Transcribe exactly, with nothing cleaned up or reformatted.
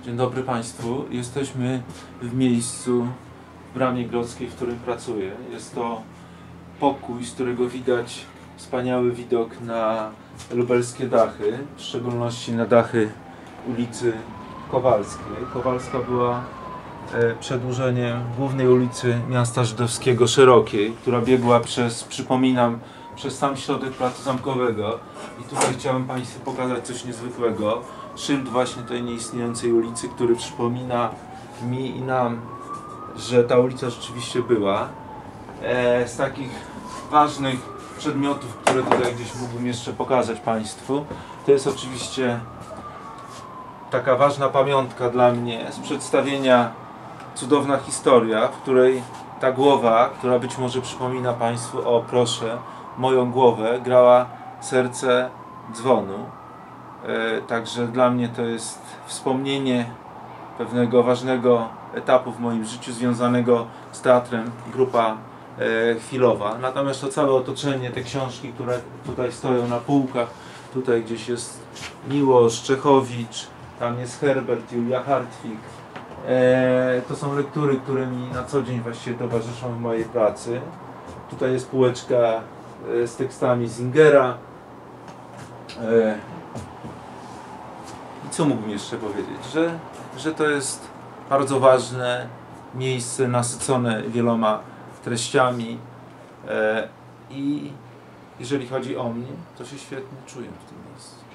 Dzień dobry Państwu. Jesteśmy w miejscu w Bramie Grodzkiej, w którym pracuję. Jest to pokój, z którego widać wspaniały widok na lubelskie dachy, w szczególności na dachy ulicy Kowalskiej. Kowalska była przedłużeniem głównej ulicy miasta żydowskiego Szerokiej, która biegła przez, przypominam, przez sam środek Placu Zamkowego. I tutaj chciałem Państwu pokazać coś niezwykłego. Szyld właśnie tej nieistniejącej ulicy, który przypomina mi i nam, że ta ulica rzeczywiście była. E, z takich ważnych przedmiotów, które tutaj gdzieś mógłbym jeszcze pokazać Państwu, to jest oczywiście taka ważna pamiątka dla mnie z przedstawienia Cudowna historia, w której ta głowa, która być może przypomina Państwu, o proszę, moją głowę, grała serce dzwonu. E, także dla mnie to jest wspomnienie pewnego ważnego etapu w moim życiu związanego z teatrem, grupa e, chwilowa. Natomiast to całe otoczenie, te książki, które tutaj stoją na półkach, tutaj gdzieś jest Miłosz, Czechowicz, tam jest Herbert, Julia Hartwig. E, to są lektury, które mi na co dzień właściwie towarzyszą w mojej pracy. Tutaj jest półeczka e, z tekstami Zingera. E, I co mógłbym jeszcze powiedzieć? Że, że to jest bardzo ważne miejsce nasycone wieloma treściami e, i jeżeli chodzi o mnie, to się świetnie czuję w tym miejscu.